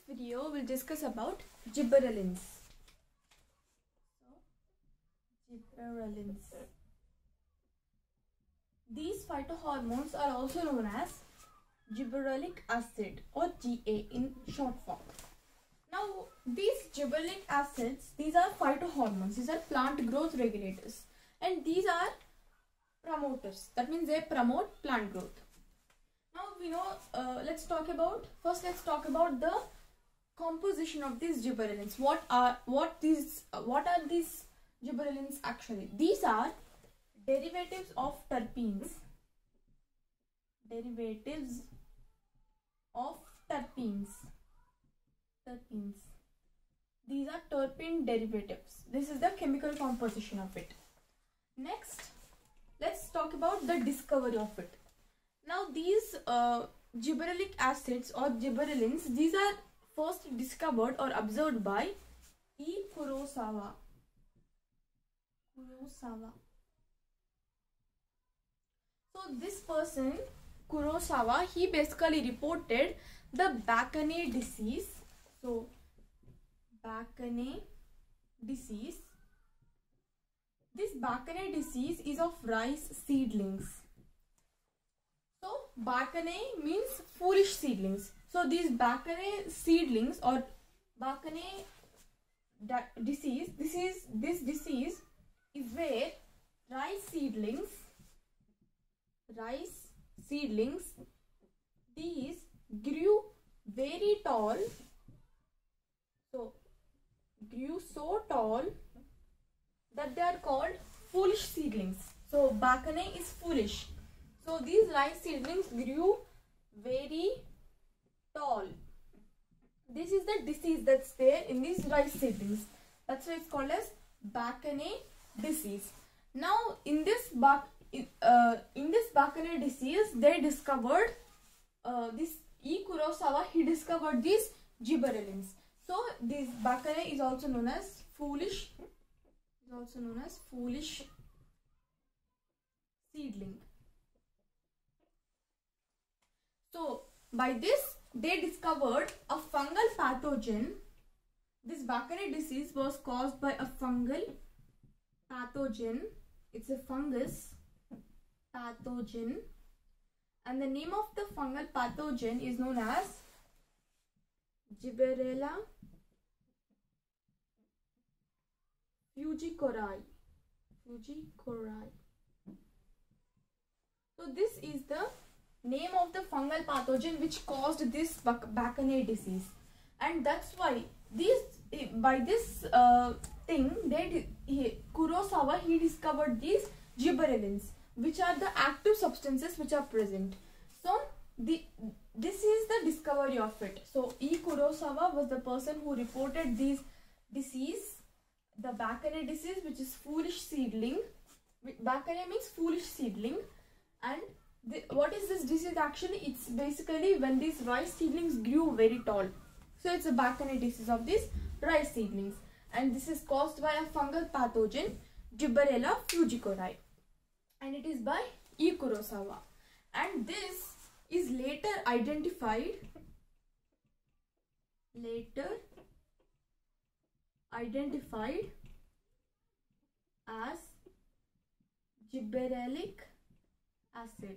video we'll discuss about gibberellins. Gibberellins. These phytohormones are also known as gibberellic acid or GA in short form. Now these gibberellic acids, these are phytohormones, these are plant growth regulators, and these are promoters. That means they promote plant growth. Now we know, let's talk about the composition of these gibberellins. What are these gibberellins actually? These are derivatives of terpenes. Derivatives of terpenes. These are terpene derivatives. This is the chemical composition of it. Next, let's talk about the discovery of it. Now these gibberellic acids or gibberellins, these are first discovered or observed by E. Kurosawa. So this person, Kurosawa, he basically reported the Bakane disease. So Bakane disease. This Bakane disease is of rice seedlings. So Bakane means foolish seedlings. So these Bakane seedlings or Bakane disease, this disease is where rice seedlings, these grew very tall. So grew so tall that they are called foolish seedlings. So Bakane is foolish. So these rice seedlings grew very tall. This is the disease that's there in these rice seedlings. That's why it's called as Bakane disease. Now in this Bakane disease, they discovered this E. Kurosawa, he discovered these gibberellins. So this Bakane is also known as foolish. Seedling. So by this they discovered a fungal pathogen. This Bakane disease was caused by a fungal pathogen. It's a fungus pathogen, and the name of the fungal pathogen is known as Gibberella fujikori. So this is the name of the fungal pathogen which caused this Bakane disease, and that's why Kurosawa, he discovered these gibberellins, which are the active substances which are present. So this is the discovery of it. So E. Kurosawa was the person who reported this disease, the Bakane disease, which is foolish seedling. Bakane means foolish seedling. And what is this disease actually? It's basically when these rice seedlings grew very tall. So it's a Bakane disease of these rice seedlings, and this is caused by a fungal pathogen, Gibberella fujikori, and it is by E. Kurosawa. And this is later identified as gibberellic acid.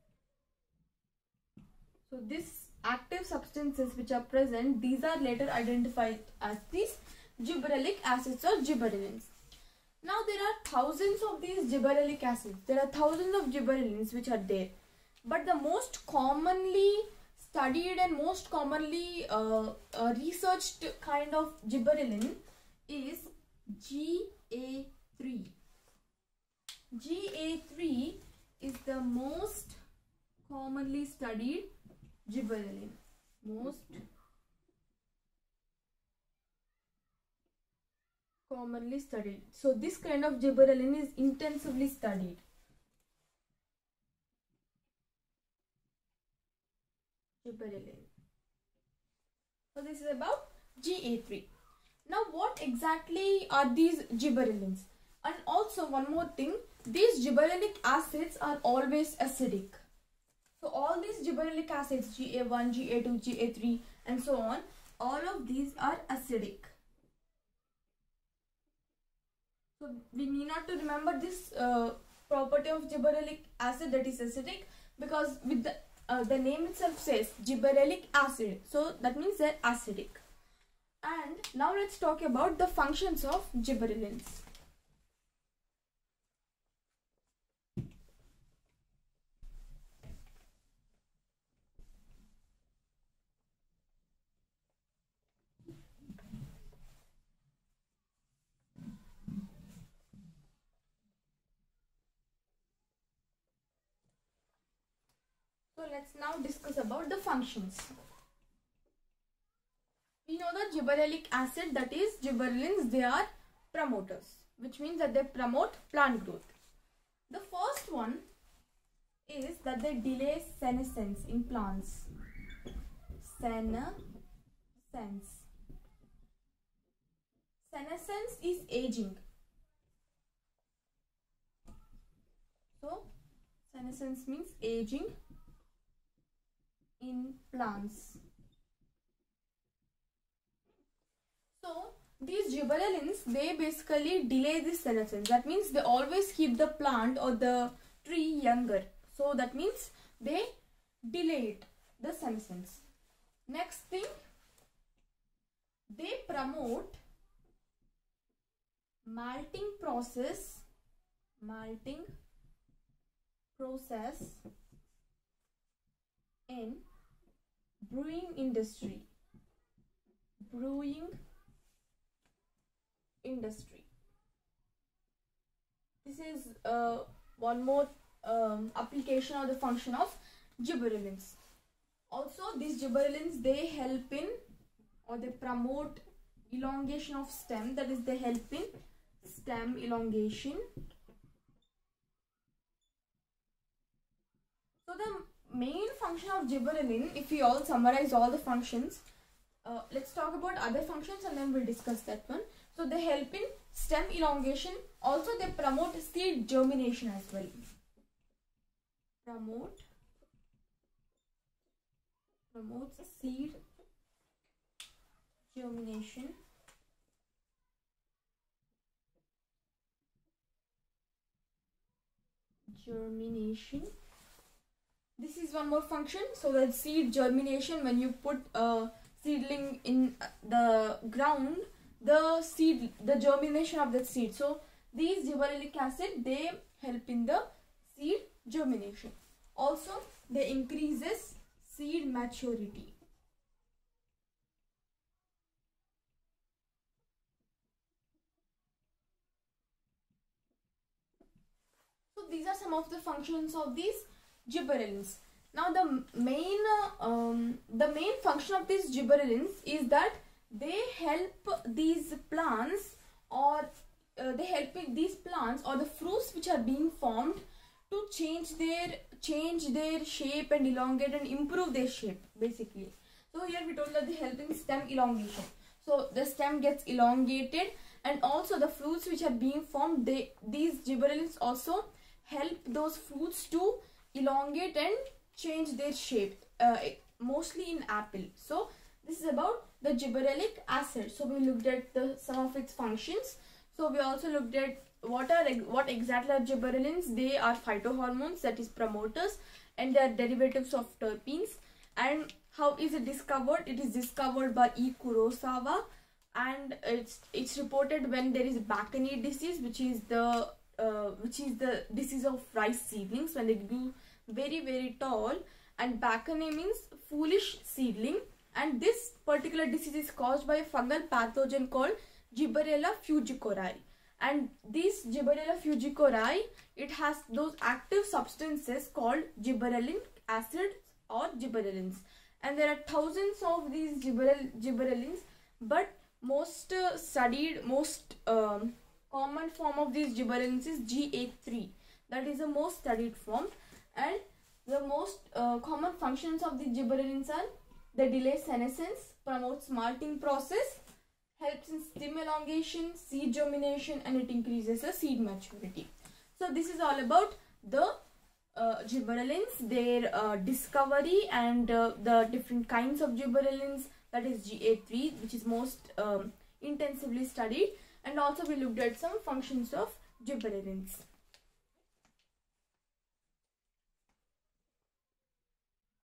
So these active substances which are present, these are later identified as these gibberellic acids or gibberellins. Now there are thousands of these gibberellic acids. There are thousands of gibberellins which are there. But the most commonly studied and most commonly researched kind of gibberellin is GA3. GA3 is the most commonly studied gibberellin. Most commonly studied. So this kind of gibberellin is intensively studied. Gibberellin. So this is about GA3. Now what exactly are these gibberellins? And also one more thing, these gibberellic acids are always acidic. So all these gibberellic acids, GA1, GA2, GA3 and so on, all of these are acidic. So we need not to remember this property of gibberellic acid, that is acidic, because with the name itself says gibberellic acid, so that means they're acidic. And now let's talk about the functions of gibberellins. So let's now discuss about the functions. We know that gibberellic acid, that is gibberellins, they are promoters, which means that they promote plant growth. The first one is that they delay senescence in plants. Senescence. Senescence is aging. So senescence means aging in plants. So these gibberellins, they basically delay this senescence. That means they always keep the plant or the tree younger. So that means they delay it, the senescence. Next thing, they promote malting process in brewing industry. This is one more application or the function of gibberellins. Also, these gibberellins, they help in or they promote elongation of stem, that is they help in stem elongation. So the main function of gibberellin, if we all summarize all the functions, let's talk about other functions and then we'll discuss that one. So they help in stem elongation. Also they promote seed germination as well. Promotes seed germination. This is one more function. So that seed germination, when you put a seedling in the ground, the germination of that seed. So these gibberellic acid, they help in the seed germination. Also they increases seed maturity. So these are some of the functions of these gibberellins. Now the main function of these gibberellins is that they help these plants or the fruits which are being formed to change their shape and elongate and improve their shape basically. So here we told that they help in stem elongation. So the stem gets elongated, and also the fruits which are being formed, these gibberellins also help those fruits to elongate and change their shape, mostly in apple. So this is about the gibberellic acid. So we looked at some of its functions. So we also looked at what exactly are gibberellins. They are phytohormones, that is promoters, and they are derivatives of terpenes. And how is it discovered? It is discovered by E. Kurosawa, and it's reported when there is Bakane disease, which is the disease of rice seedlings when they grew very, very tall. And Bakane means foolish seedling, and this particular disease is caused by a fungal pathogen called Gibberella fugicori. And this Gibberella fugicori, it has those active substances called gibberellin acids or gibberellins, and there are thousands of these gibberellins, but most common form of these gibberellins is GA3. That is the most studied form, and the most common functions of the gibberellins are: they delay senescence, promotes malting process, helps in stem elongation, seed germination, and it increases the seed maturity. So this is all about the gibberellins, their discovery, and the different kinds of gibberellins, that is GA3, which is most intensively studied, and also we looked at some functions of gibberellins.